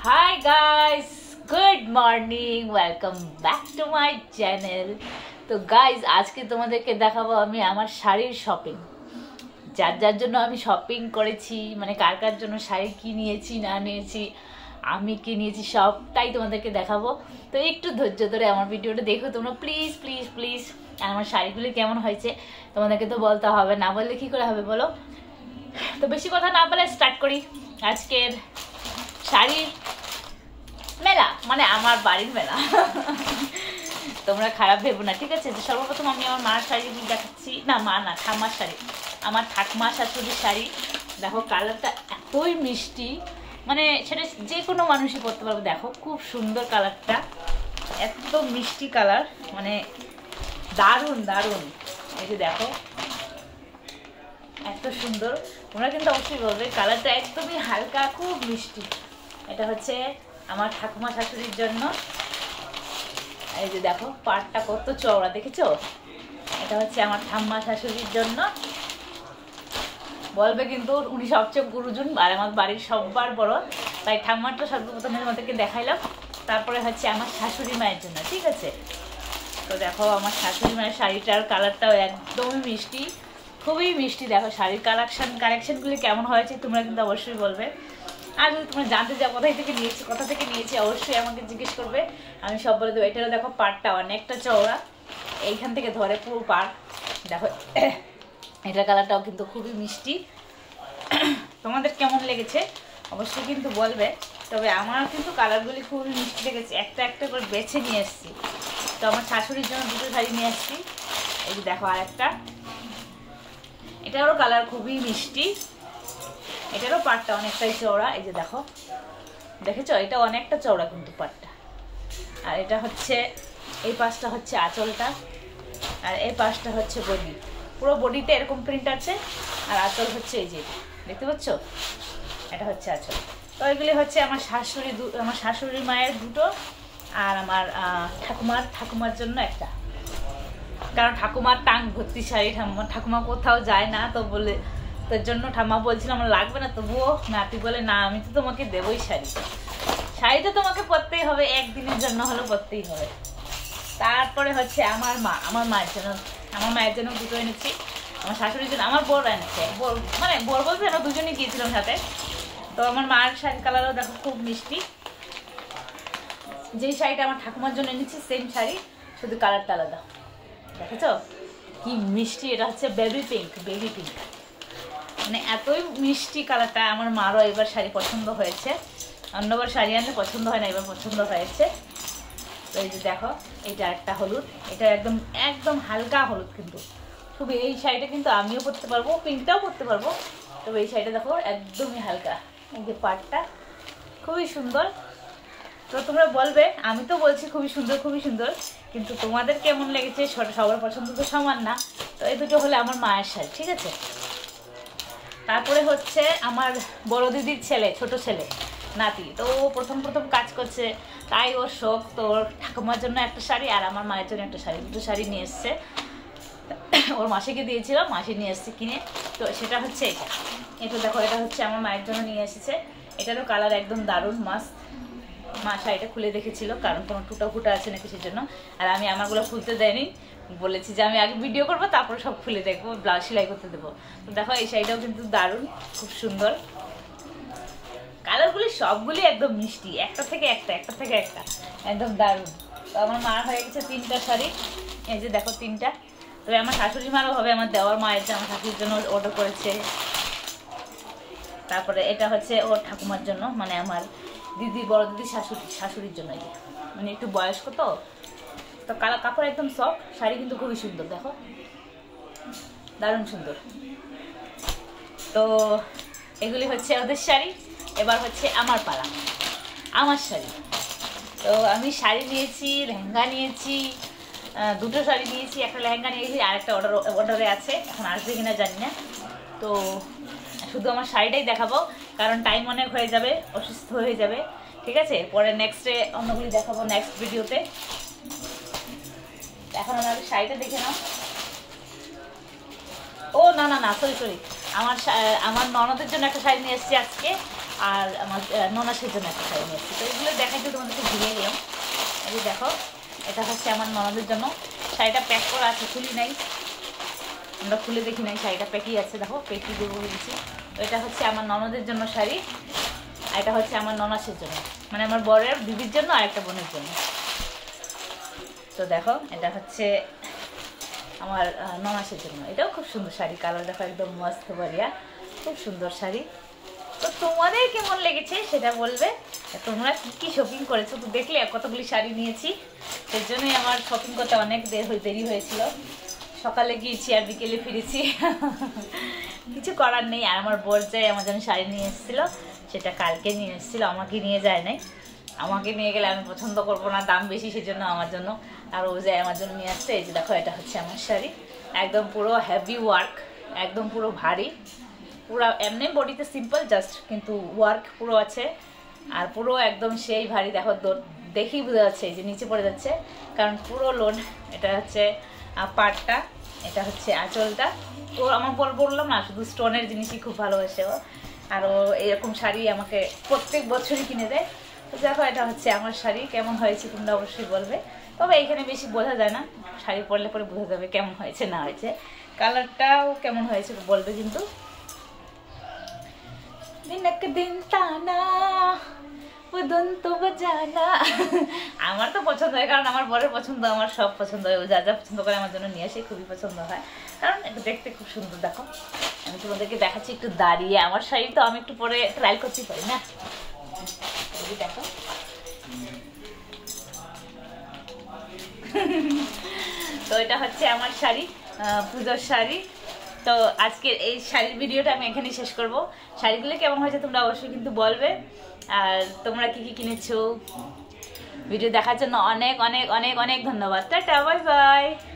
Hi guys, good morning, welcome back to my channel. তো guys আজকে তোমাদেরকে দেখাবো আমি আমার শাড়ির শপিং, যার যার জন্য আমি শপিং করেছি, মানে কার কার জন্য শাড়ি কি নিয়েছি না নিয়েছি, আমি কি নিয়েছি সবটাই তোমাদেরকে দেখাবো। তো একটু ধৈর্য ধরে আমার ভিডিওটা দেখো তোমরা, প্লিজ প্লিজ প্লিজ। আর আমার শাড়িগুলি কেমন হয়েছে তোমাদেরকে তো বলতে হবে, না বললে কী করে হবে বলো। তো বেশি কথা না বলে স্টার্ট করি আজকের শাড়ির মেলা, মানে আমার বাড়ির মেলা। তোমরা খারাপ ভেবো না, ঠিক আছে। সর্বপ্রথম আমি আমার মার শাড়ি দেখাচ্ছি, না মা না ঠাম্মার শাড়ি, আমার ঠাকুমা শাশুড়ির শাড়ি। দেখো কালারটা এতই মিষ্টি, মানে সেটা যে কোনো মানুষই পরতে পারবে। দেখো খুব সুন্দর কালারটা, এত মিষ্টি কালার, মানে দারুণ দারুণ। এই যে দেখো এত সুন্দর, তোমরা কিন্তু অবশ্যই বলবে কালারটা একদমই হালকা, খুব মিষ্টি। এটা হচ্ছে আমার ঠাকুমা শাশুড়ির জন্য। এই যে দেখো পাড়টা কত চওড়া, দেখেছো? এটা হচ্ছে আমার ঠাম্মা শাশুড়ির জন্য। বলবে কিন্তু উনি সবচেয়ে গুরুজন আর আমার বাড়ির সবার বড়, তাই ঠাম্মারটা সর্বপ্রথম আমাদেরকে দেখাইলাম। তারপরে হচ্ছে আমার শাশুড়ি মায়ের জন্য, ঠিক আছে। তো দেখো আমার শাশুড়ি মায়ের শাড়িটার কালারটাও একদমই মিষ্টি, খুবই মিষ্টি। দেখো শাড়ির কালেকশনগুলি কেমন হয়েছে তোমরা কিন্তু অবশ্যই বলবে। আর যদি তোমরা জানতে চাও কোথা থেকে নিয়েছি অবশ্যই আমাকে জিজ্ঞেস করবে, আমি সব বলে দেবো। এটারও দেখো পাড়টা অনেকটা চওড়া, এইখান থেকে ধরে পুরো পাড়। দেখো এটার কালারটাও কিন্তু খুবই মিষ্টি। তোমাদের কেমন লেগেছে অবশ্যই কিন্তু বলবে। তবে আমার কিন্তু কালারগুলি খুবই মিষ্টি লেগেছে, একটা একটা করে বেছে নিয়ে এসেছি। তো আমার শাশুড়ির জন্য দুটো শাড়ি নিয়ে এসেছি। এই যে দেখো আরেকটা, এটারও কালার খুবই মিষ্টি, এটারও পাড়টা অনেকটাই চওড়া। এই যে দেখো, দেখেছো এটা অনেকটা চওড়া কিন্তু পাড়টা। আর এটা হচ্ছে এই পাশটা হচ্ছে আঁচলটা, আর এই পাশটা হচ্ছে বডি। পুরো বডিতে এরকম প্রিন্ট আছে, আর আঁচল হচ্ছে এই যে দেখতে পাচ্ছ, এটা হচ্ছে আঁচল। তো এগুলি হচ্ছে আমার শাশুড়ি মায়ের দুটো, আর আমার ঠাকুমার জন্য একটা। কারণ ঠাকুমার টাং ভর্তি শাড়ি, ঠাকুমা কোথাও যায় না, তো বলে তোর জন্য ঠাম্মা বলছিল আমার লাগবে না, তবুও নাতি বলে না আমি তো তোমাকে দেবই শাড়ি, শাড়ি তো তোমাকে পরতেই হবে, একদিনের জন্য হলেও পরতেই হবে। তারপরে হচ্ছে আমার মায়ের জন্য দুটো এনেছি, আমার শাশুড়ির জন্য আমার বর এনেছে, মানে বর বলতে আমরা দুজনেই গিয়েছিলাম সাথে। তো আমার মায়ের শাড়ির কালারও দেখো খুব মিষ্টি। যেই শাড়িটা আমার ঠাকুমার জন্য এনেছি সেম শাড়ি, শুধু কালারটা আলাদা। দেখেছো কি মিষ্টি, এটা হচ্ছে বেবি পিঙ্ক, মানে এতই মিষ্টি কালারটা। আমার মারও এবার শাড়ি পছন্দ হয়েছে, অন্যবার শাড়ি আনলে পছন্দ হয় না, এবার পছন্দ হয়েছে। তো এই যে দেখো এইটা একটা হলুদ, এটা একদম একদম হালকা হলুদ, কিন্তু খুবই এই শাড়িটা কিন্তু আমিও পরতে পারবো, পিঙ্কটাও পরতে পারবো। তবে এই শাড়িটা দেখো একদমই হালকা, এই যে পাড়টা খুবই সুন্দর। তো তোমরা বলবে, আমি তো বলছি খুবই সুন্দর খুবই সুন্দর, কিন্তু তোমাদের কেমন লেগেছে সবার পছন্দ তো সমান না। তো এই দুটো হলে আমার মায়ের শাড়ি, ঠিক আছে। তারপরে হচ্ছে আমার বড় দিদির ছেলে, ছোট ছেলে নাতি, তো ও প্রথম কাজ করছে, তাই ওর শখ। তো ওর ঠাকুমার জন্য একটা শাড়ি আর আমার মায়ের জন্য একটা শাড়ি, দুটো শাড়ি নিয়ে এসছে। ওর মাসিকে দিয়েছিল, মাসি নিয়ে এসছে কিনে। তো সেটা হচ্ছে এটা দেখো, এটা হচ্ছে আমার মায়ের জন্য নিয়ে এসেছে। এটারও কালার একদম দারুণ মাস্ট। মা শাড়িটা খুলে দেখেছিল, কারণ কোনো ফুটা আছে নাকি সেজন্য। আর আমি আমারগুলো খুলতে দেয়নি, বলেছি যে আমি আগে ভিডিও করবো তারপরে সব খুলে দেখবো, ব্লাউজ সেলাই করতে দেবো। তো দেখো এই শাড়িটাও কিন্তু দারুণ, খুব সুন্দর। কালারগুলি সবগুলি একদম মিষ্টি, একটা থেকে একটা একদম দারুণ। তো আমার মার হয়ে গেছে 3টা শাড়ি, এই যে দেখো 3টা। তবে আমার শাশুড়ি মারও হবে, আমার দেওয়ার মায়ের আমার শাশুড়ির জন্য অর্ডার করেছে। তারপরে এটা হচ্ছে ওর ঠাকুমার জন্য, মানে আমার বড় দিদি শাশুড়ির জন্য, মানে একটু বয়স্ক তো কাপড় একদম সফট, শাড়ি কিন্তু খুবই সুন্দর, দেখো দারুণ সুন্দর। তো এগুলি হচ্ছে ওদের শাড়ি। এবার হচ্ছে আমার পালা, আমার শাড়ি। তো আমি শাড়ি নিয়েছি, লেহেঙ্গা নিয়েছি, দুটো শাড়ি নিয়েছি, একটা লেহেঙ্গা নিয়েছি, আর একটা অর্ডারে আছে, এখন আসবে কিনা জানি না। তো শুধু আমার শাড়িটাই দেখাবো, কারণ টাইম অনেক হয়ে যাবে, অসুস্থ হয়ে যাবে, ঠিক আছে। পরে নেক্সটে অন্যগুলি দেখাবো নেক্সট ভিডিওতে। এখন আমার শাড়িটা দেখে নাও। ও না সরি, আমার ননদের জন্য একটা শাড়ি নিয়ে এসেছি আজকে, আর আমার ননাসের জন্য একটা শাড়ি নিয়েছি। তো এগুলো দেখাইতে তোমাদেরকে ভুলে গেলাম। এই দেখো, এটা হচ্ছে আমার ননদের জন্য। শাড়িটা প্যাক করা আছে, খুলি নাই, আমরা খুলে দেখি নাই, শাড়িটা প্যাকই আছে। দেখো প্যাকি দেবো বলেছি। এটা হচ্ছে আমার ননদের জন্য শাড়ি, আর এটা হচ্ছে আমার ননাসের জন্য, মানে আমার বরের দিদির জন্য আর একটা বোনের জন্য। তো দেখো এটা হচ্ছে আমার ননাসের জন্য। এটাও খুব সুন্দর শাড়ি, কালার দেখো একদম মস্ত বাড়িয়া, খুব সুন্দর শাড়ি। তো তোমাদের কেমন লেগেছে সেটা বলবে। তোমরা কী কী শপিং করেছো তো দেখলে কতগুলি শাড়ি নিয়েছি, সেই জন্যই আমার শপিং করতে অনেক দেরি হয়েছিল। সকালে গিয়েছি আর বিকেলে ফিরেছি, কিছু করার নেই। আর আমার বর যাই আমার জন্য শাড়ি নিয়ে এসেছিলো, সেটা কালকে নিয়ে এসেছিলো, আমাকে নিয়ে যায় নাই। আমাকে নিয়ে গেলে আমি পছন্দ করবো না, দাম বেশি, সেজন্য আমার জন্য। আর ও যায় আমার জন্য নিয়ে আসছে। এই যে দেখো এটা হচ্ছে আমার শাড়ি, একদম পুরো হেভি ওয়ার্ক, একদম পুরো ভারী, পুরো এমনি বডিতে সিম্পল জাস্ট, কিন্তু ওয়ার্ক পুরো আছে আর পুরো একদম সেই ভারী। দেখো দেখেই বোঝা যাচ্ছে যে নিচে পড়ে যাচ্ছে, কারণ পুরো লোড। এটা হচ্ছে পাটটা, এটা হচ্ছে আঁচলটা। তো আমার বললাম না, শুধু স্টোনের জিনিসই খুব ভালোবাসে ও, আর ও এরকম শাড়ি আমাকে প্রত্যেক বছরই কিনে দেয়। তো দেখো এটা হচ্ছে আমার শাড়ি, কেমন হয়েছে তোমরা অবশ্যই বলবে। তবে এখানে বেশি বোঝা যায় না, শাড়ি পরলে পরে বোঝা যাবে কেমন হয়েছে না হয়েছে। কালারটাও কেমন হয়েছে বলবে কিন্তু। দিন টানা তো বাজানা, আমার তো পছন্দ হয়, কারণ আমার বরের পছন্দ, আমার সব পছন্দ হয়। ও যা যা পছন্দ করে আমার জন্য নিয়ে আসে, খুবই পছন্দ হয়, কারণ একটু দেখতে খুব সুন্দর। দেখো আমি তোমাদেরকে দেখাচ্ছি একটু দাঁড়িয়ে, আমার শাড়ি তো আমি একটু পরে ট্রায়াল করতেই পারি না। দেখো তো এটা হচ্ছে আমার শাড়ি, পুজোর শাড়ি। তো আজকের এই শাড়ির ভিডিওটা আমি এখানেই শেষ করব। শাড়িগুলো কেমন হয়েছে তোমরা অবশ্যই কিন্তু বলবে। আর তোমরা কি কি কিনেছো, ভিডিও দেখার জন্য অনেক অনেক অনেক অনেক ধন্যবাদ। Ta-ta, bye by.